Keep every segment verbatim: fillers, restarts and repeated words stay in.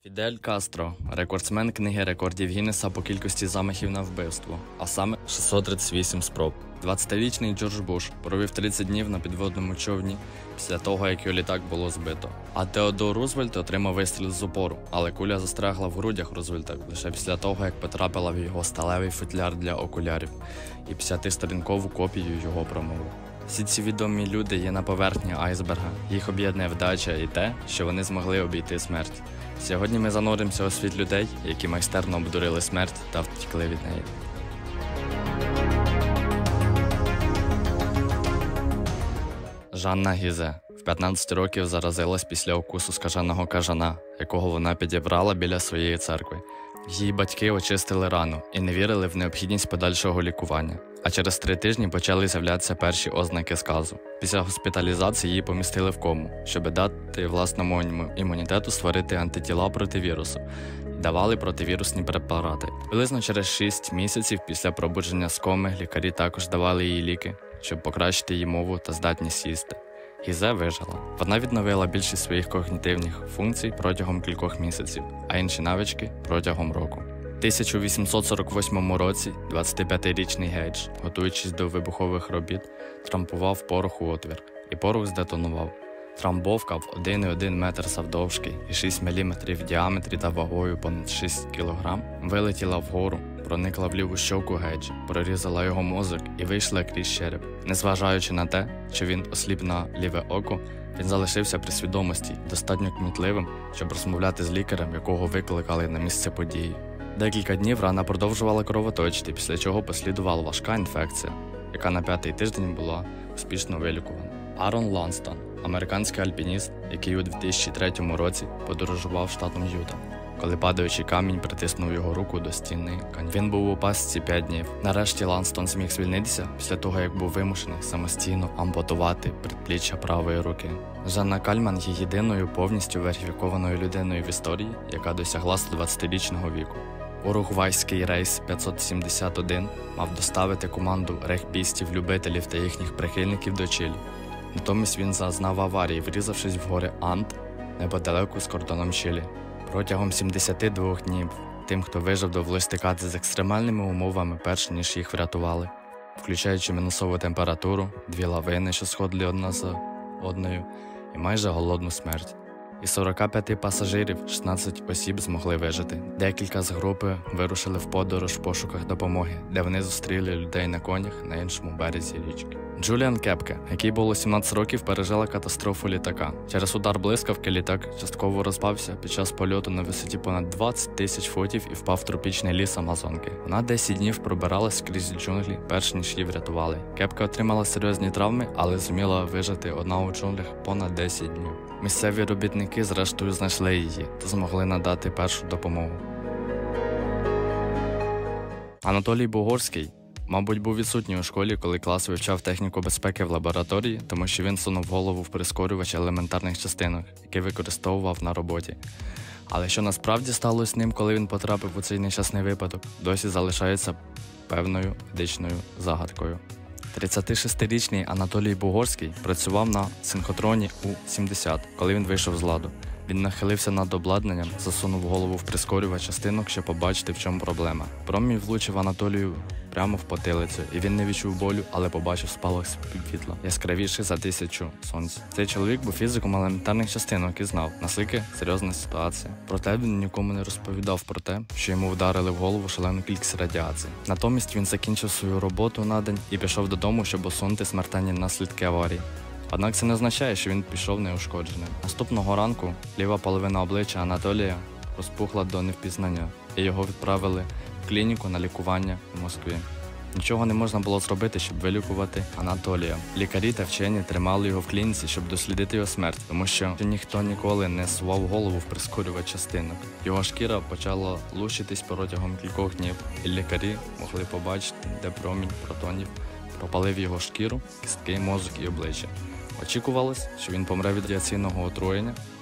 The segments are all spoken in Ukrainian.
Фідель Кастро – рекордсмен книги рекордів Гіннеса по кількості замахів на вбивство, а саме шістсот тридцять вісім спроб. двадцятирічний Джордж Буш провів тридцять днів на підводному човні після того, як його літак було збито. А Теодор Рузвельт отримав вистріл з упору, але куля застрягла в грудях Рузвельта лише після того, як потрапила в його сталевий футляр для окулярів і п'ятисторінкову копію його промови. Всі ці відомі люди є на поверхні айсберга, їх об'єднує вдача і те, що вони змогли обійти смерть. Сьогодні ми зануримося у світ людей, які майстерно обдурили смерть та втекли від неї. Жанна Гізе в п'ятнадцять років заразилась після укусу скаженого кажана, якого вона підібрала біля своєї церкви. Її батьки очистили рану і не вірили в необхідність подальшого лікування. А через три тижні почали з'являтися перші ознаки сказу. Після госпіталізації її помістили в кому, щоб дати власному імунітету створити антитіла проти вірусу. І давали противірусні препарати. Приблизно через шість місяців після пробудження з коми лікарі також давали їй ліки, щоб покращити її мову та здатність їсти. Гізе вижила. Вона відновила більшість своїх когнітивних функцій протягом кількох місяців, а інші навички – протягом року. У тисяча вісімсот сорок восьмому році двадцятип'ятирічний Гейдж, готуючись до вибухових робіт, трампував порох у отвір, і порох здетонував. Трамбовка в один цілих один метр завдовжки і шість міліметрів в діаметрі та вагою понад шість кілограм вилетіла вгору, проникла в ліву щоку Гейджа, прорізала його мозок і вийшла крізь череп. Незважаючи на те, що він осліп на ліве око, він залишився при свідомості, достатньо кмітливим, щоб розмовляти з лікарем, якого викликали на місце події. Декілька днів рана продовжувала кровоточити, після чого послідувала важка інфекція, яка на п'ятий тиждень була успішно вилікувана. Арон Ланстон – американський альпініст, який у дві тисячі третьому році подорожував штатом Юта, коли падаючий камінь притиснув його руку до стіни. Він був у пастці п'ять днів. Нарешті Ланстон зміг звільнитися після того, як був вимушений самостійно ампутувати предпліччя правої руки. Жанна Кальман є єдиною повністю верифікованою людиною в історії, яка досягла сто двадцятирічного віку. Уругвайський рейс п'ятсот сімдесят один мав доставити команду регбістів-любителів та їхніх прихильників до Чилі. Натомість він зазнав аварії, врізавшись в гори Анд неподалеку з кордоном Чилі. Протягом сімдесяти двох днів тим, хто вижив, довелось стикати з екстремальними умовами, перш ніж їх врятували, включаючи мінусову температуру, дві лавини, що сходили одна за одною, і майже голодну смерть. Із сорока п'яти пасажирів шістнадцять осіб змогли вижити. Декілька з групи вирушили в подорож в пошуках допомоги, де вони зустріли людей на конях на іншому березі річки. Джуліан Кепке, який було сімнадцять років, пережила катастрофу літака. Через удар блискавки літак частково розпався під час польоту на висоті понад двадцять тисяч футів і впав в тропічний ліс Амазонки. Вона десять днів пробиралась крізь джунглі, перш ніж її врятували. Кепка отримала серйозні травми, але зуміла вижити одна у джунглях понад десять днів. Місцеві робітники зрештою знайшли її та змогли надати першу допомогу. Анатолій Бугорський, мабуть, був відсутній у школі, коли клас вивчав техніку безпеки в лабораторії, тому що він сунув голову в прискорювач елементарних частинок, який використовував на роботі. Але що насправді сталося з ним, коли він потрапив у цей нещасний випадок, досі залишається певною медичною загадкою. тридцятишестирічний Анатолій Бугорський працював на синхотроні У сімдесят, коли він вийшов з ладу. Він нахилився над обладнанням, засунув голову в прискорювач частинок, щоб побачити, в чому проблема. Промінь влучив Анатолію прямо в потилицю, і він не відчув болю, але побачив спалах світла, яскравіший за тисячу сонць. Цей чоловік був фізиком елементарних частинок і знав, наскільки серйозна ситуація. Проте він нікому не розповідав про те, що йому вдарили в голову шалену кількість радіації. Натомість він закінчив свою роботу на день і пішов додому, щоб усунути смертельні наслідки аварії. Однак це не означає, що він пішов неушкодженим. Наступного ранку ліва половина обличчя Анатолія розпухла до невпізнання, і його відправили в клініку на лікування в Москві. Нічого не можна було зробити, щоб вилікувати Анатолія. Лікарі та вчені тримали його в клініці, щоб дослідити його смерть, тому що ніхто ніколи не сував голову в прискорювач частинок. Його шкіра почала лущитись протягом кількох днів, і лікарі могли побачити, де промінь протонів пропалив його шкіру, кістки, мозок і обличчя. Очікувалось, що він помре від радіаційного отруєння,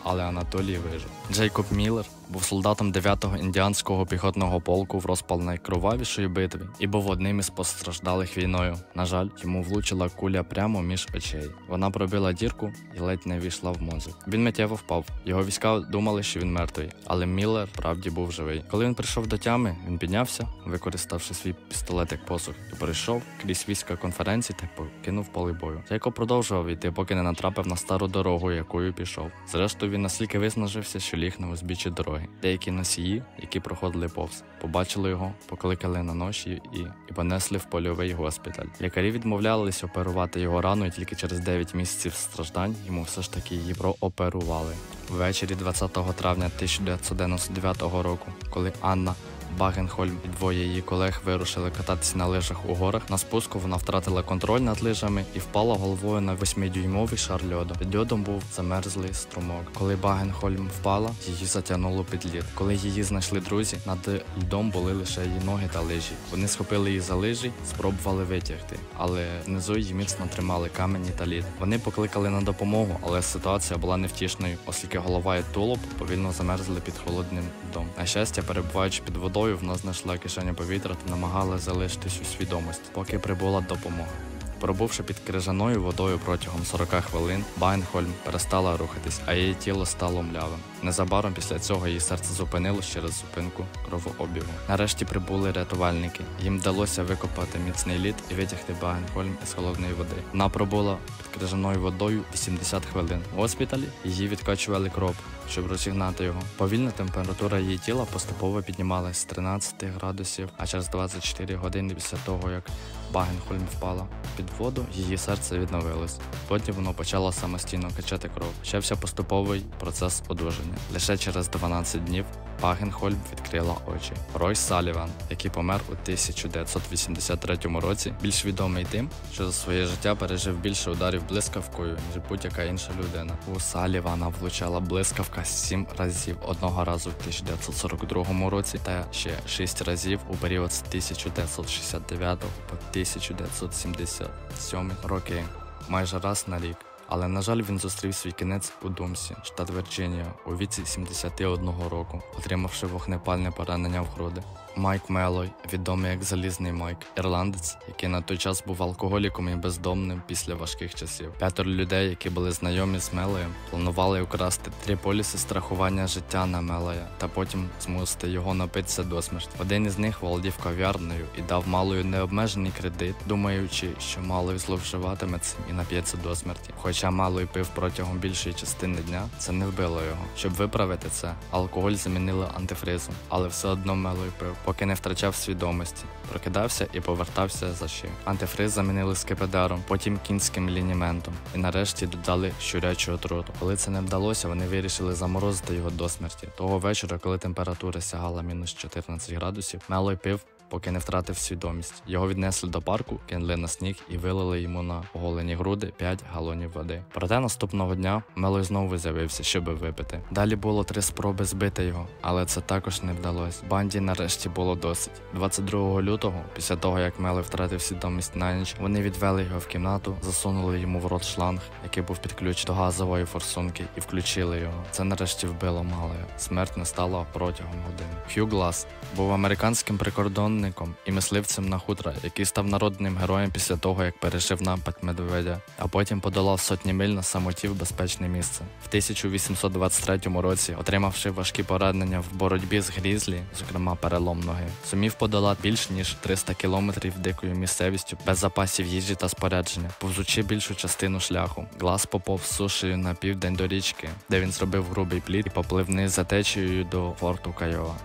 але Анатолій вижив. Джейкоб Міллер був солдатом дев'ятого індіанського піхотного полку в розпал найкровавішої битви і був одним із постраждалих війною. На жаль, йому влучила куля прямо між очей. Вона пробила дірку і ледь не війшла в мозок. Він миттєво впав. Його війська думали, що він мертвий, але Міллер правді був живий. Коли він прийшов до тями, він піднявся, використавши свій пістолет як посух, і перейшов крізь війська конференції та покинув поле бою. Джейкоб продовжував йти, поки не натрапив на стару дорогу, якою пішов. Зрештою, він настільки виснажився, що ліг на узбіччі дороги. Деякі носії, які проходили повз, побачили його, покликали на ноші і, і понесли в польовий госпіталь. Лікарі відмовлялись оперувати його рану, і тільки через дев'ять місяців страждань йому все ж таки її прооперували. Ввечері двадцятого травня тисяча дев'ятсот дев'яносто дев'ятого року, коли Анна Багенхольм і двоє її колег вирушили кататися на лижах у горах. На спуску вона втратила контроль над лижами і впала головою на восьмидюймовий шар льоду. Під льодом був замерзлий струмок. Коли Багенхольм впала, її затягнуло під лід. Коли її знайшли друзі, над льдом були лише її ноги та лижі. Вони схопили її за лижі, спробували витягти, але внизу її міцно тримали камені та лід. Вони покликали на допомогу, але ситуація була невтішною, оскільки голова і тулуб повільно замерзли під холодним льдом. На щастя, перебуваючи під водою, вона знайшла кишеню повітря та намагалася залишитись у свідомості, поки прибула допомога. Пробувши під крижаною водою протягом сорок хвилин, Багенхольм перестала рухатись, а її тіло стало млявим. Незабаром після цього її серце зупинилось через зупинку кровообігу. Нарешті прибули рятувальники. Їм вдалося викопати міцний лід і витягти Багенхольм із холодної води. Вона пробула під крижаною водою вісімдесят хвилин. У госпіталі її відкачували кров, щоб розігнати його. Повільна температура її тіла поступово піднімалась з тринадцяти градусів, а через двадцять чотири години після того, як Багенхольм впала під воду, її серце відновилось. Потім воно почало самостійно качати кров. Почався поступовий процес одужання. Лише через дванадцять днів Багенхольм відкрила очі. Рой Саліван, який помер у тисяча дев'ятсот вісімдесят третьому році, більш відомий тим, що за своє життя пережив більше ударів блискавкою, ніж будь-яка інша людина. У Салівана влучала блискавка сім разів, одного разу в тисяча дев'ятсот сорок другому році та ще шість разів у період з тисяча дев'ятсот шістдесят дев'ятого по тисяча дев'ятсот сімдесят сьомий роки, майже раз на рік. Але, на жаль, він зустрів свій кінець у Думсі, штат Вірджинія, у віці сімдесят одного року, отримавши вогнепальне поранення в груди. Майк Мелой, відомий як Залізний Майк, ірландець, який на той час був алкоголіком і бездомним після важких часів. П'ятеро людей, які були знайомі з Мелоєм, планували украсти три поліси страхування життя на Мелоя та потім змусити його напитися до смерті. Один із них володів кав'ярнею і дав Малою необмежений кредит, думаючи, що Малой зловживатиме цим і нап'ється до смерті. Хоча Малой пив протягом більшої частини дня, це не вбило його. Щоб виправити це, алкоголь замінили антифризом, але все одно Мелой пив, поки не втрачав свідомості, прокидався і повертався за ще. Антифриз замінили скипидаром, потім кінським лініментом і нарешті додали щурячу отруту. Коли це не вдалося, вони вирішили заморозити його до смерті. Того вечора, коли температура сягала мінус чотирнадцять градусів, Мелой пив, поки не втратив свідомість. Його віднесли до парку, кинули на сніг і вилили йому на оголені груди п'ять галонів води. Проте наступного дня Мелой знову з'явився, щоби випити. Далі було три спроби збити його, але це також не вдалося. Банді нарешті було досить. двадцять другого лютого, після того як Мелой втратив свідомість на ніч, вони відвели його в кімнату, засунули йому в рот шланг, який був під ключ до газової форсунки, і включили його. Це нарешті вбило Мелоя. Смерть не стала протягом години. Хью Глас був американським прикордонником і мисливцем на хутра, який став народним героєм після того, як пережив напад медведя, а потім подолав сотні миль на самоті в безпечне місце. В тисяча вісімсот двадцять третьому році, отримавши важкі поранення в боротьбі з грізлі, зокрема перелом ноги, зумів подолати більш ніж триста кілометрів дикою місцевістю без запасів їжі та спорядження. Повзучи більшу частину шляху, Глас поповз сушею на південь до річки, де він зробив грубий плід і поплив вниз за течією до форту Кайоа.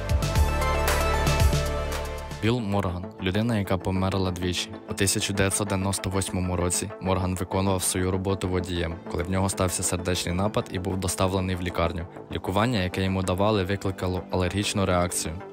Білл Морган – людина, яка померла двічі. У тисяча дев'ятсот дев'яносто восьмому році Морган виконував свою роботу водієм, коли в нього стався сердечний напад і був доставлений в лікарню. Лікування, яке йому давали, викликало алергічну реакцію.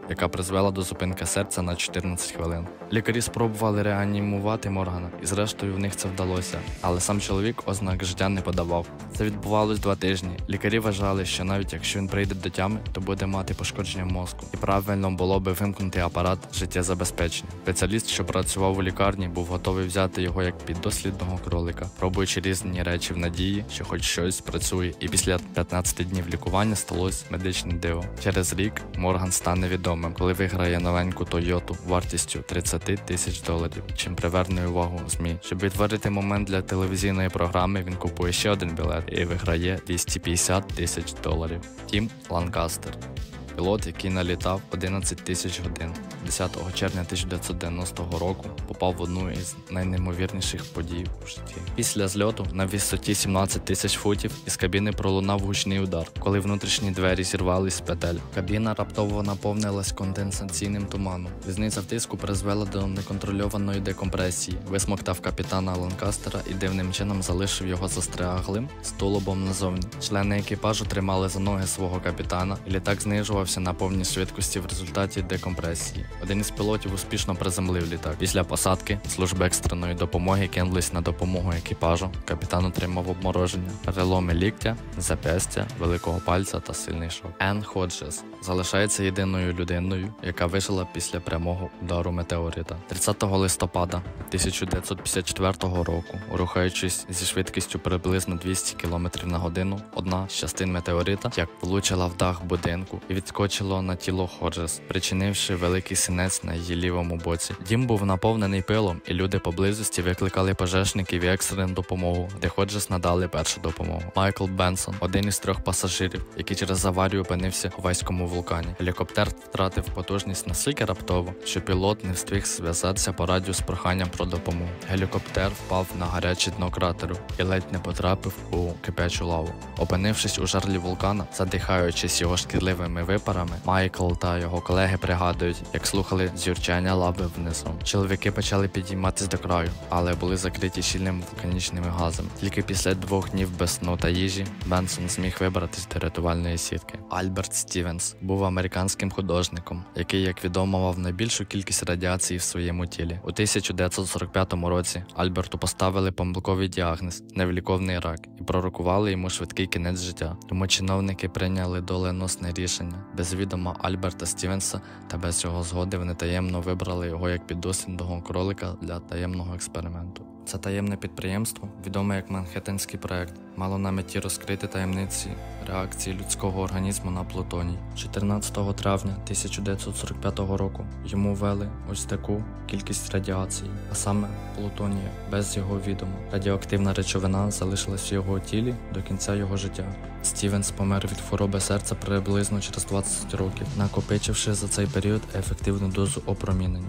яка призвела до зупинки серця на чотирнадцять хвилин. Лікарі спробували реанімувати Моргана, і зрештою в них це вдалося, але сам чоловік ознак життя не подавав. Це відбувалось два тижні. Лікарі вважали, що навіть якщо він прийде до тями, то буде мати пошкодження мозку. І правильно було би вимкнути апарат життєзабезпечення. Спеціаліст, що працював у лікарні, був готовий взяти його як піддослідного кролика, пробуючи різні речі в надії, що хоч щось працює. І після п'ятнадцяти днів лікування сталося медичне диво. Через рік Морган стане відомим, коли виграє новеньку Тойоту вартістю тридцять тисяч доларів, чим приверне увагу ЗМІ. Щоб відтворити момент для телевізійної програми, він купує ще один білет і виграє двісті п'ятдесят тисяч доларів. Тім Ланкастер. Пілот, який налітав одинадцять тисяч годин, десятого червня тисяча дев'ятсот дев'яностого року попав в одну із найнеймовірніших подій у житті. Після зльоту на висоті сімнадцять тисяч футів із кабіни пролунав гучний удар, коли внутрішні двері зірвались з петель. Кабіна раптово наповнилась конденсаційним туманом. Різниця в тиску призвела до неконтрольованої декомпресії, висмоктав капітана Ланкастера і дивним чином залишив його застряглим з тулубом назовні. Члени екіпажу тримали за ноги свого капітана, і літак знижувався на повній швидкості в результаті декомпресії. Один із пілотів успішно приземлив літак. Після посадки служби екстреної допомоги кинулись на допомогу екіпажу. Капітан отримав обмороження, переломи ліктя, зап'ястя, великого пальця та сильний шок. Енн Ходжес залишається єдиною людиною, яка вижила після прямого удару метеорита. тридцятого листопада тисяча дев'ятсот п'ятдесят четвертого року, рухаючись зі швидкістю приблизно двісті кілометрів на годину, одна з частин метеорита як влучила в дах будинку і відскочило на тіло Ходжес, причинивши великий синець на її лівому боці. Дім був наповнений пилом, і люди поблизості викликали пожежників і екстрену допомогу, де Ходжес надали першу допомогу. Майкл Бенсон, один із трьох пасажирів, який через аварію опинився в Гавайському вулкані. Гелікоптер втратив потужність настільки раптово, що пілот не встиг зв'язатися по радіо з проханням про допомогу. Гелікоптер впав на гаряче дно кратеру і ледь не потрапив у кипячу лаву. Опинившись у жарлі вулкана, задихаючись його шкідливими випарами, Майкл та його колеги пригадують, як слухали дзюрчання лави внизу. Чоловіки почали підійматись до краю, але були закриті щільними вулканічними газами. Тільки після двох днів без сну та їжі Бенсон зміг вибратись до рятувальної сітки. Альберт Стівенс був американським художником, який, як відомо, мав найбільшу кількість радіації в своєму тілі. У тисяча дев'ятсот сорок п'ятому році Альберту поставили помилковий діагноз – невиліковний рак, і пророкували йому швидкий кінець життя. Тому чиновники прийняли доленосне рішення. Без відома Альберта Стівенса та без його згоди вони таємно вибрали його як піддослідного кролика для таємного експерименту. Це таємне підприємство, відоме як Манхеттенський проект, мало на меті розкрити таємниці реакції людського організму на плутоній. чотирнадцятого травня тисяча дев'ятсот сорок п'ятого року йому ввели ось таку кількість радіації, а саме плутонія, без його відома. Радіоактивна речовина залишилась в його тілі до кінця його життя. Стівенс помер від хвороби серця приблизно через двадцять років, накопичивши за цей період ефективну дозу опромінення.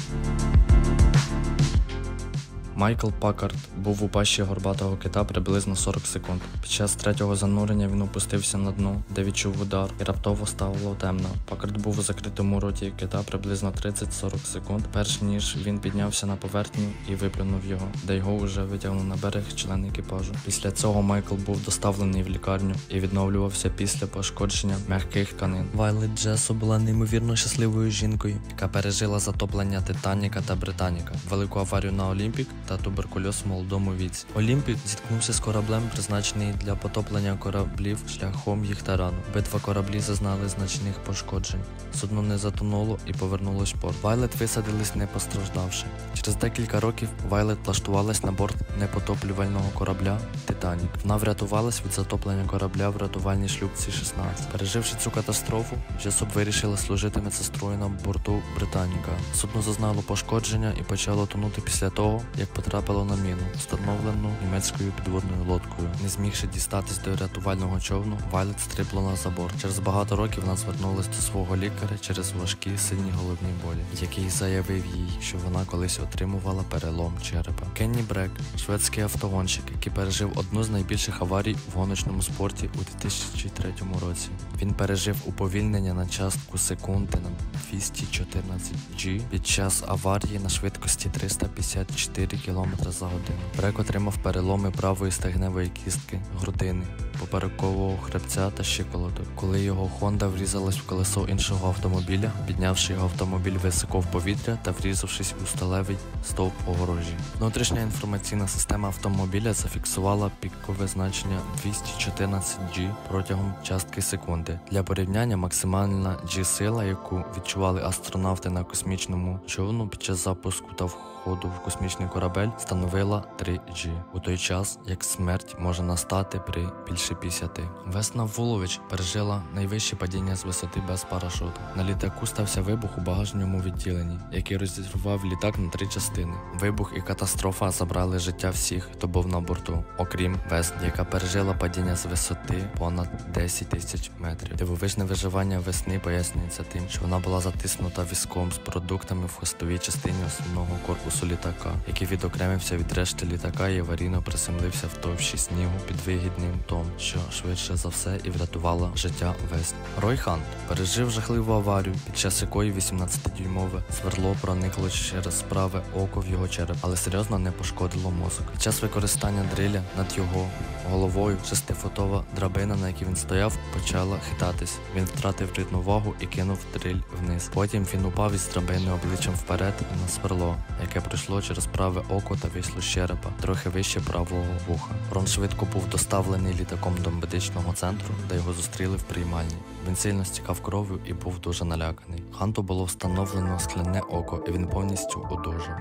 Майкл Паккард був у пащі горбатого кита приблизно сорок секунд. Під час третього занурення він опустився на дно, де відчув удар, і раптово стало темно. Паккард був у закритому роті кита приблизно тридцять-сорок секунд, перш ніж він піднявся на поверхню і виплюнув його, де його вже витягнув на берег член екіпажу. Після цього Майкл був доставлений в лікарню і відновлювався після пошкодження м'яких тканин. Вайлет Джесо була неймовірно щасливою жінкою, яка пережила затоплення Титаніка та Британіка, велику аварію на Олімпік та туберкульоз в молодому віці. Олімпік зіткнувся з кораблем, призначений для потоплення кораблів шляхом їх тарану. Обидва кораблі зазнали значних пошкоджень. Судно не затонуло і повернулось в порт. Вайлет висадились, не постраждавши. Через декілька років Вайлет влаштувалась на борт непотоплювального корабля Титанік. Вона врятувалась від затоплення корабля в рятувальній шлюпці шістнадцять. Переживши цю катастрофу, Джесоп вирішила служити медсестрою на борту Британіка. Судно зазнало пошкодження і почало тонути після того, як потрапило на міну, встановлену німецькою підводною лодкою. Не змігши дістатись до рятувального човну, Вайлет стрибнула за борт. Через багато років вона звернулась до свого лікаря через важкі сильні головні болі, який заявив їй, що вона колись отримувала перелом черепа. Кенні Брек – шведський автогонщик, який пережив одну з найбільших аварій в гоночному спорті у дві тисячі третьому році. Він пережив уповільнення на частку секунди на двісті чотирнадцять джі під час аварії на швидкості триста п'ятдесят чотири кілометри за годину. Брек отримав переломи правої стегневої кістки, грудини, поперекового хребця та щиколоток. Коли його Honda врізалась в колесо іншого автомобіля, піднявши його автомобіль високо в повітря та врізавшись у сталевий стовп огорожі. Внутрішня інформаційна система автомобіля зафіксувала пікове значення двісті чотирнадцять джі протягом частки секунди. Для порівняння максимальна джі-сила, яку відчували астронавти на космічному човну під час запуску та входу в космічний корабель, становила три джі. У той час, як смерть може настати при більше п'ятдесят. Весна Вулович пережила найвище падіння з висоти без парашуту. На літаку стався вибух у багажному відділенні, який розірвав літак на три частини. Вибух і катастрофа забрали життя всіх, хто був на борту, окрім Весни, яка пережила падіння з висоти понад десять тисяч метрів. Дивовижне виживання Весни пояснюється тим, що вона була затиснута візком з продуктами в хвостовій частині основного корпусу літака, який відокремився від решти літака і аварійно приземлився в товщі снігу під вигідним том, що швидше за все і врятувала життя Весни. Рой Хант пережив жахливу аварію, під час якої вісімнадцятидюймове сверло проникло через праве око в його череп, але серйозно не пошкодило мозок. Під час використання дриля над його головою шестифутова драбина, на якій він стояв, почала хитатись. Він втратив рівновагу і кинув дриль вниз. Потім він упав із драбини обличчям вперед на сверло, яке пройшло через праве око та вийшло з черепа, трохи вище правого вуха. Рон швидко був доставлений літаком до медичного центру, де його зустріли в приймальні. Він сильно стікав кров'ю і був дуже наляканий. Ханту було встановлено скляне око, і він повністю одужав.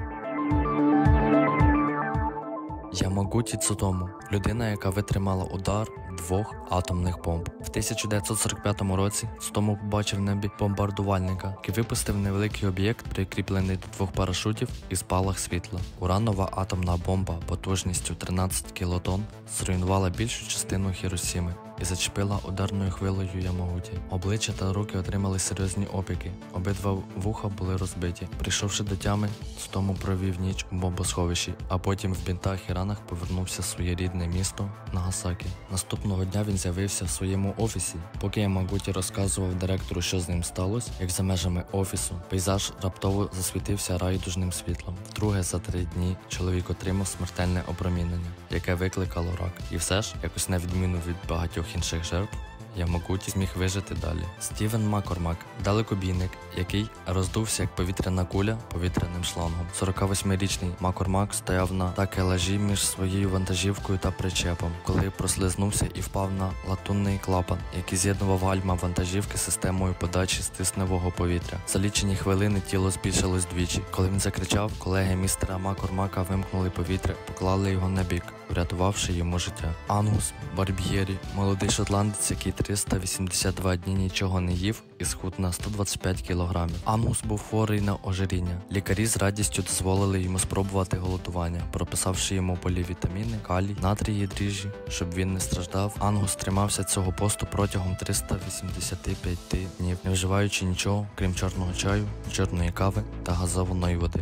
Ямагуті Цутому – людина, яка витримала удар двох атомних бомб. В тисяча дев'ятсот сорок п'ятому році Цутому побачив в небі бомбардувальника, який випустив невеликий об'єкт, прикріплений до двох парашутів, і спалах світла. Уранова атомна бомба потужністю тринадцять кілотонн зруйнувала більшу частину Хіросіми і зачепила ударною хвилею Ямагуті. Обличчя та руки отримали серйозні опіки. Обидва вуха були розбиті. Прийшовши до тями, Цутому провів ніч у бомбосховищі, а потім в бінтах і ранах повернувся в своє рідне місто Нагасакі. Наступного дня він з'явився в своєму офісі. Поки Ямагуті розказував директору, що з ним сталося, як за межами офісу, пейзаж раптово засвітився райдужним світлом. Вдруге за три дні чоловік отримав смертельне опромінення, яке викликало рак. І все ж, якось на відміну від багатьох інших жертв, Ямагуті зміг вижити далі. Стівен Маккормак – далекобійник, який роздувся як повітряна куля повітряним шлангом. сорокавосьмирічний Маккормак стояв на такелажі між своєю вантажівкою та причепом, коли прослизнувся і впав на латунний клапан, який з'єднував гальма вантажівки з системою подачі стисневого повітря. За лічені хвилини тіло збільшилось двічі. Коли він закричав, колеги містера Маккормака вимкнули повітря, поклали його на бік, врятувавши йому життя. Ангус Барб'єрі – молодий шотландець, який триста вісімдесят два дні нічого не їв і схуд на сто двадцять п'ять кілограмів. Ангус був хворий на ожиріння. Лікарі з радістю дозволили йому спробувати голодування, прописавши йому полівітаміни, калій, натрій і дріжджі, щоб він не страждав. Ангус тримався цього посту протягом триста вісімдесят п'ять днів, не вживаючи нічого, крім чорного чаю, чорної кави та газованої води.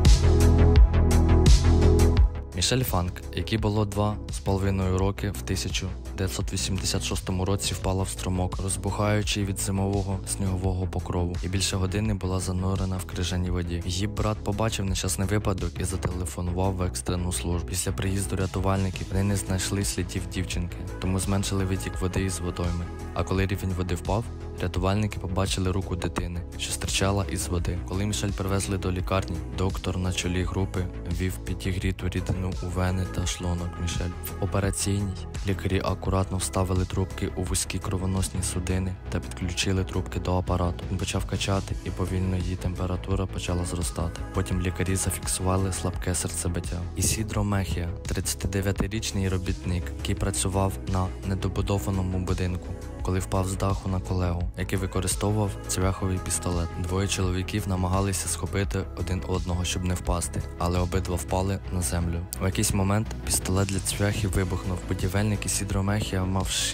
Мішель Фанк, якій було два з половиною роки, в тисяча дев'ятсот вісімдесят шостому році впала в струмок, розбухаючи від зимового снігового покрову, і більше години була занурена в крижаній воді. Її брат побачив нещасний випадок і зателефонував в екстрену службу. Після приїзду рятувальників вони не знайшли слідів дівчинки, тому зменшили витік води із водойми. А коли рівень води впав, рятувальники побачили руку дитини, що стирчала із води. Коли Мішель привезли до лікарні, доктор на чолі групи ввів підігріту рідину у вени та шлунок Мішель. В операційній лікарі акуратно вставили трубки у вузькі кровоносні судини та підключили трубки до апарату. Він почав качати, і повільно її температура почала зростати. Потім лікарі зафіксували слабке серцебиття. Ісідро Мехія – тридцятидев'ятирічний робітник, який працював на недобудованому будинку, коли впав з даху на колегу, який використовував цвяховий пістолет. Двоє чоловіків намагалися схопити один одного, щоб не впасти, але обидва впали на землю. У якийсь момент пістолет для цвяхів вибухнув. Будівельник Ісідро Мехія мав шість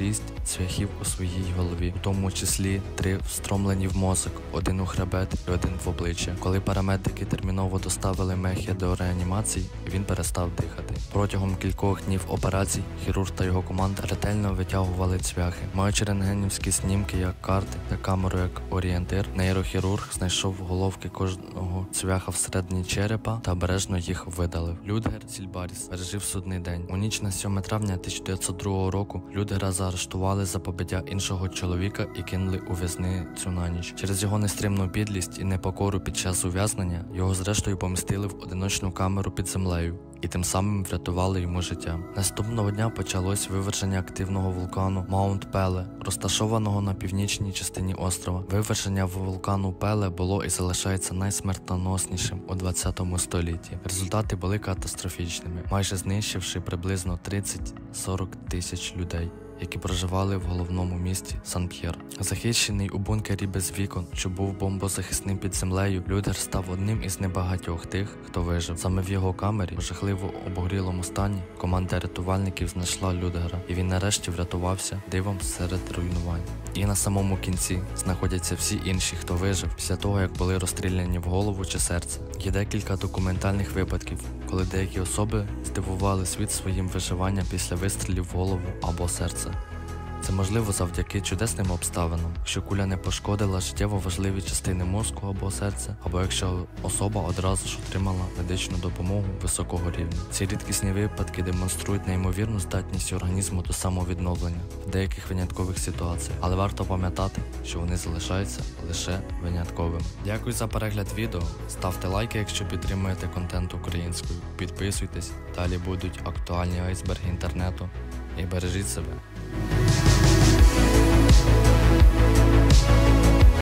цвяхів у своїй голові, у тому числі три встромлені в мозок, один у хребет і один в обличчя. Коли парамедики терміново доставили Мехія до реанімації, він перестав дихати. Протягом кількох днів операцій хірург та його команда ретельно витягували цвяхи. Маючи рентгенівські знімки як карти та камеру як орієнтир, нейрохірург знайшов головки кожного цвяха всередині черепа та обережно їх видалив. Людгер Сільбаріс пережив судний день. У ніч на сьоме травня тисяча дев'ятсот другого року Людгера заарештували за побиття іншого чоловіка і кинули у в'язницю на ніч. Через його нестримну підлість і непокору під час ув'язнення його зрештою помістили в одиночну камеру під землею і тим самим врятували йому життя. Наступного дня почалось виверження активного вулкану Маунт Пеле, розташованого на північній частині острова. Виверження вулкану Пеле було і залишається найсмертоноснішим у двадцятому столітті. Результати були катастрофічними, майже знищивши приблизно тридцять-сорок тисяч людей, які проживали в головному місті Сан-П'єр. Захищений у бункері без вікон, що був бомбозахисним під землею, Людгер став одним із небагатьох тих, хто вижив. Саме в його камері, у жахливо обгорілому стані, команда рятувальників знайшла Людгера, і він нарешті врятувався дивом серед руйнувань. І на самому кінці знаходяться всі інші, хто вижив після того, як були розстріляні в голову чи серце. Є декілька документальних випадків, коли деякі особи здивували світ своїм виживанням після вистрілів в голову або серце. Це можливо завдяки чудесним обставинам, якщо куля не пошкодила життєво важливі частини мозку або серця, або якщо особа одразу ж отримала медичну допомогу високого рівня. Ці рідкісні випадки демонструють неймовірну здатність організму до самовідновлення в деяких виняткових ситуаціях, але варто пам'ятати, що вони залишаються лише винятковими. Дякую за перегляд відео, ставте лайки, якщо підтримуєте контент українською, підписуйтесь, далі будуть актуальні айсберги інтернету і бережіть себе.